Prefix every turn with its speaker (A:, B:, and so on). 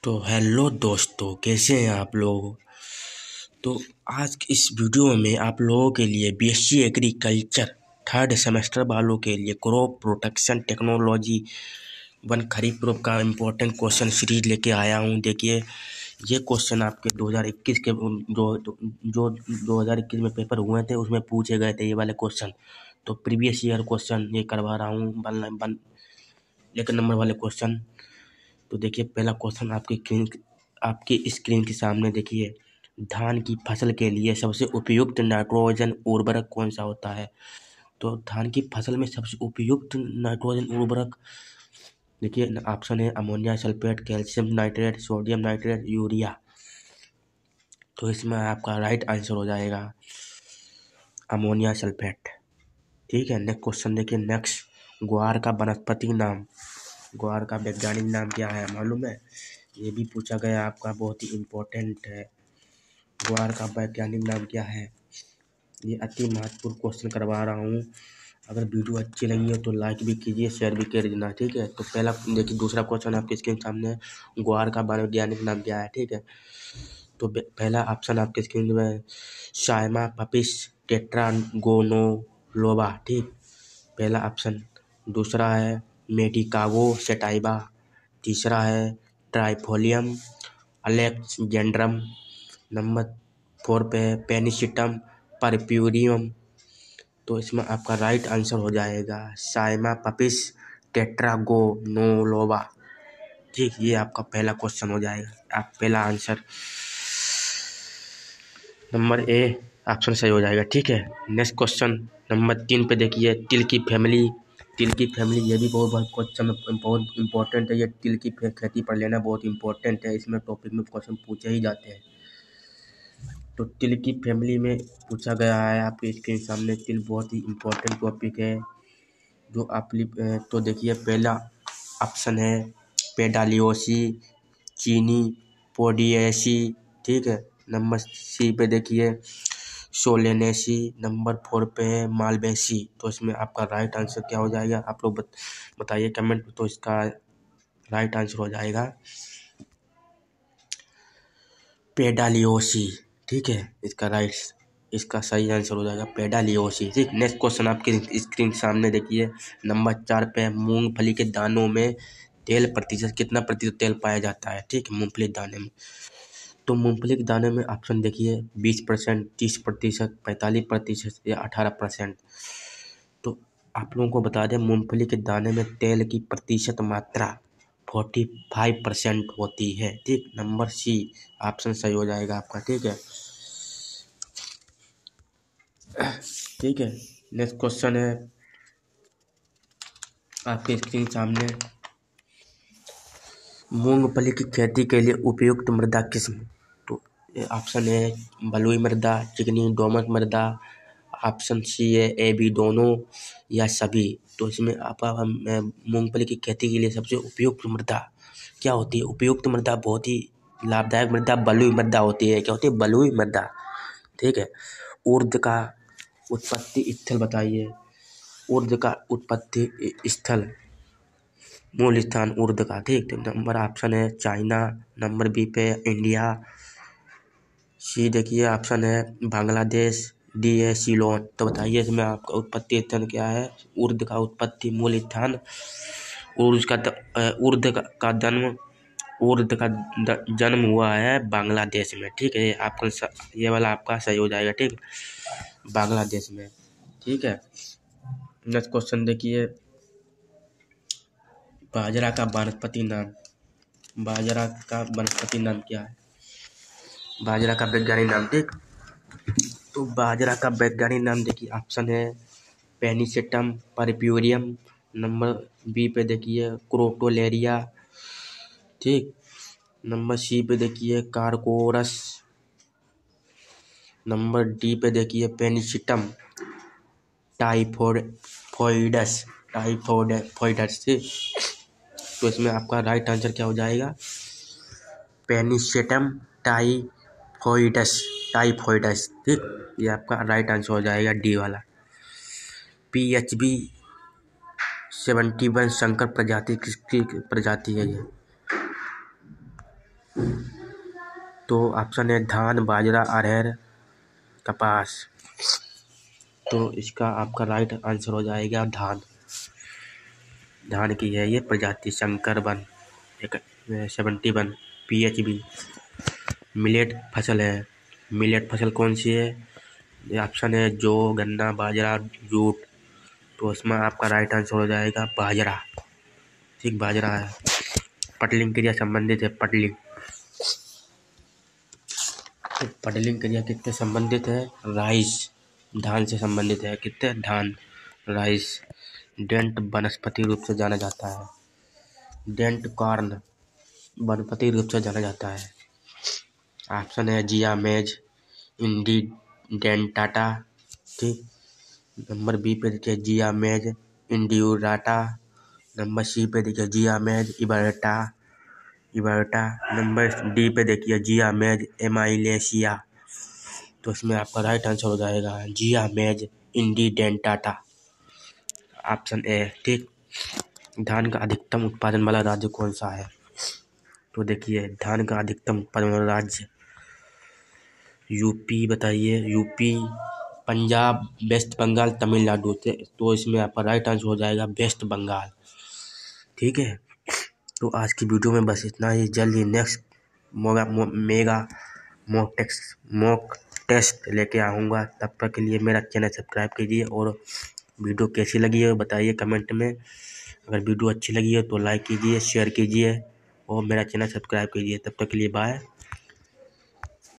A: तो हेलो दोस्तों, कैसे हैं आप लोग। तो आज की इस वीडियो में आप लोगों के लिए बीएससी एग्रीकल्चर थर्ड सेमेस्टर वालों के लिए crop protection technology one kharif प्रोब का इम्पोर्टेंट क्वेश्चन सीरीज लेके आया हूं। देखिए, ये क्वेश्चन आपके 2021 के जो 2021 में पेपर हुए थे उसमें पूछे गए थे ये वाले क्वेश्चन। तो प्रीवियस ईयर क्वेश्चन ये करवा रहा हूँ लेकिन नंबर वाले क्वेश्चन। तो देखिए, पहला क्वेश्चन आपकी स्क्रीन के सामने देखिए। धान की फसल के लिए सबसे उपयुक्त नाइट्रोजन उर्वरक कौन सा होता है। तो धान की फसल में सबसे उपयुक्त नाइट्रोजन उर्वरक देखिए, ऑप्शन है ammonia sulphate, calcium nitrate, sodium nitrate, urea. तो इसमें आपका राइट आंसर हो जाएगा अमोनिया सल्फेट। ठीक है, नेक्स्ट क्वेश्चन देखिए। ग्वार का वनस्पति नाम, ग्वार का वैज्ञानिक नाम क्या है मालूम है। ये भी पूछा गया आपका, बहुत ही इम्पोर्टेंट है। ग्वार का वैज्ञानिक नाम क्या है, ये अति महत्वपूर्ण क्वेश्चन करवा रहा हूँ। अगर वीडियो अच्छी लगी हो तो लाइक भी कीजिए, शेयर भी कर देना। ठीक है, तो पहला देखिए, दूसरा क्वेश्चन आपके स्क्रीन सामने है। ग्वार का वैज्ञानिक नाम क्या है। ठीक है, तो पहला ऑप्शन आपके स्क्रीन में साइमा पपिस टेट्रागोनोलोबा। ठीक, पहला ऑप्शन। दूसरा है मेडिकागो सेटाइबा। तीसरा है ट्राइफोलियम अलेक्जेंड्रम। नंबर 4 पे है पेनिसिटम परप्यूरियम। तो इसमें आपका राइट आंसर हो जाएगा साइमा पपिस टेट्रागोनोलोबा। ठीक, ये आपका पहला क्वेश्चन हो जाएगा। आप पहला आंसर नंबर ए ऑप्शन सही हो जाएगा। ठीक है, नेक्स्ट क्वेश्चन नंबर 3 पे देखिए। तिल की फैमिली ये भी बहुत क्वेश्चन बहुत इंपॉर्टेंट है। ये तिल की खेती पर लेना बहुत इंपॉर्टेंट है, इसमें टॉपिक में क्वेश्चन पूछे ही जाते हैं। तो तिल की फैमिली में पूछा गया है आपके स्क्रीन सामने। तिल बहुत ही इम्पोर्टेंट टॉपिक है जो आप तो देखिए, पहला ऑप्शन है पेडालियोसी चीनी पोडिएसी। ठीक है, नंबर सी पे देखिए सोलेनेसी। नंबर 4 पे है मालवेसी। तो इसमें आपका राइट आंसर क्या हो जाएगा, आप लोग बताइए कमेंट में। तो इसका राइट आंसर हो जाएगा पेडालियोसी। ठीक है, इसका सही आंसर हो जाएगा पेडालियोसी। ठीक, नेक्स्ट क्वेश्चन आपके स्क्रीन के सामने देखिए। नंबर 4 पे मूंगफली के दानों में कितना प्रतिशत तेल पाया जाता है। ठीक है, मूंगफली के दाने में। तो मूंगफली के दाने में ऑप्शन देखिए 20%, 30%, 45% या 18%। तो आप लोगों को बता दें, मूंगफली के दाने में तेल की प्रतिशत मात्रा 45% होती है। ठीक, नंबर सी ऑप्शन सही हो जाएगा आपका। ठीक है, नेक्स्ट क्वेश्चन है आपके स्क्रीन सामने। मूंगफली की खेती के लिए उपयुक्त मृदा किस्म। तो ऑप्शन है बलुई मृदा, चिकनी दोमट मृदा। ऑप्शन सी है ए बी दोनों या सभी। तो इसमें आप मूंगफली की खेती के लिए सबसे उपयुक्त मृदा क्या होती है। उपयुक्त मृदा, बहुत ही लाभदायक मृदा बलुई मृदा होती है। क्या होती है, बलुई मृदा। ठीक है, उर्द का उत्पत्ति स्थल बताइए। उर्द का उत्पत्ति स्थल, मूल स्थान उर्द का। ठीक, तो नंबर ऑप्शन है चाइना। नंबर बी पे इंडिया। सी देखिए ऑप्शन है बांग्लादेश। डी है सीलोन। तो बताइए इसमें आपका उत्पत्ति स्थान क्या है। उर्द का उत्पत्ति मूल स्थान उर्द का जन्म हुआ है बांग्लादेश में। ठीक है, आपका ये वाला आपका सही हो जाएगा। ठीक, बांग्लादेश में। ठीक है, नेक्स्ट क्वेश्चन देखिए। बाजरा का वनस्पति नाम क्या है। बाजरा का वैज्ञानिक नाम। ठीक, तो बाजरा का वैज्ञानिक नाम देखिए, ऑप्शन है पेनिसेटम परप्यूरियम। नंबर बी पे देखिए क्रोटोलेरिया। ठीक, नंबर सी पे देखिए कारकोरस। नंबर डी पे देखिए पेनिसिटम टाइफोइडस। ठीक, तो इसमें आपका राइट आंसर क्या हो जाएगा, पेनिसिटम टाइफोइडस। ठीक, ये आपका राइट आंसर हो जाएगा डी वाला। PHB 71 संकर प्रजाति किसकी प्रजाति है ये। तो ऑप्शन है धान, बाजरा, अरहर, कपास। तो इसका आपका राइट आंसर हो जाएगा धान। धान की है ये प्रजाति शंकर वन 71 PHB। मिलेट फसल है। मिलेट फसल कौन सी है? ये ऑप्शन है जौ, गन्ना, बाजरा, जूट। तो इसमें आपका राइट आंसर हो जाएगा बाजरा। ठीक, बाजरा है। पटलिंग क्रिया संबंधित है। पटलिंग तो पटलिंग क्रिया किससे संबंधित है? राइस, धान से संबंधित है। कितने? धान, राइस। डेंट वनस्पति रूप से जाना जाता है। डेंट कॉर्न वनस्पति रूप से जाना जाता है। ऑप्शन है जिया मेज, इंडी डेंटाटा। ठीक, नंबर बी पे देखिए जिया मेज, इंडियोडाटा। नंबर सी पे देखिए जिया मेज, इबर्टा। नंबर डी पे देखिए जिया मेज, एमाइलेशिया। तो इसमें आपका राइट आंसर हो जाएगा जिया मेज, इंडी डेंटाटा। Option A. ठीक, धान का अधिकतम उत्पादन वाला राज्य कौन सा है? तो देखिए धान का अधिकतम उत्पादन वाला राज्य यूपी बताइए। यूपी, पंजाब, वेस्ट बंगाल, तमिलनाडु। तो इसमें आपका राइट आंसर हो जाएगा वेस्ट बंगाल। ठीक है, तो आज की वीडियो में बस इतना ही। जल्द ही नेक्स्ट मेगा मॉक टेस्ट लेके आऊँगा। तब तक के लिए मेरा चैनल सब्सक्राइब कीजिए और वीडियो कैसी लगी है बताइए कमेंट में। अगर वीडियो अच्छी लगी है तो लाइक कीजिए, शेयर कीजिए और मेरा चैनल सब्सक्राइब कीजिए। तब तक के लिए बाय।